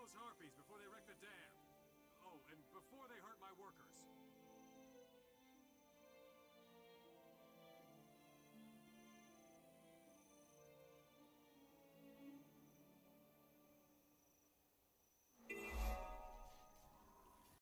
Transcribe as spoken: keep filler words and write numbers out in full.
those harpies before they wreck the dam. Oh, and before they hurt my workers.